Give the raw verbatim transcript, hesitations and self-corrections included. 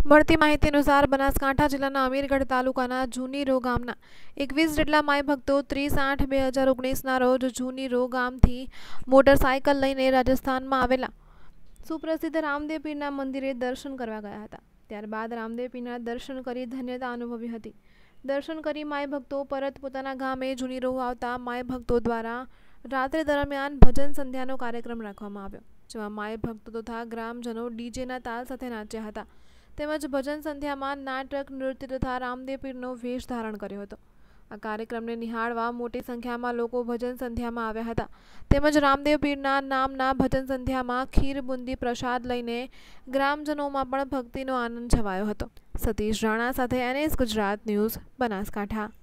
મળતી માહિતી અનુસાર બનાસકાંઠા જિલ્લાના અમીરગઢ તાલુકાના જૂની રો ગામના એકવીસ જેટલા માય ભક્તો ત્રીસ આઠ બે હજાર ઓગણીસના રોજ જૂની રો ગામથી મોટરસાયકલ લઈને રાજસ્થાનમાં આવેલા સુપ્રસિદ્ધ રામદેવ પીરના મંદિરે દર્શન કરવા ગયા હતા. ત્યારબાદ રામદેવ પીરના દર્શન કરી ધન્યતા અનુભવી હતી. દર્શન કરી માય ભક્તો પરત પોતાના ગામે જૂની રો આવતા માય ભક્તો દ્વારા રાત્રે દરમિયાન ભજન સંધ્યાનો કાર્યક્રમ રાખવામાં આવ્યો, જેમાં માય ભક્તો તથા ગ્રામજનો ડીજેના તાલ સાથે નાચ્યા હતા. તેમજ ભજન સંધ્યામાં નાટક, નૃત્ય તથા રામદેવ પીરનો વેશ ધારણ કર્યો હતો. આ કાર્યક્રમને નિહાળવા મોટી સંખ્યામાં લોકો ભજન સંધ્યામાં આવ્યા હતા. તેમજ રામદેવ પીરના નામના ભજન સંધ્યામાં ખીર બુંદી પ્રસાદ લઈને ગ્રામજનોમાં પણ ભક્તિનો આનંદ છવાયો હતો. સતીશ રાણા સાથે એનએસ ગુજરાત ન્યૂઝ, બનાસકાંઠા.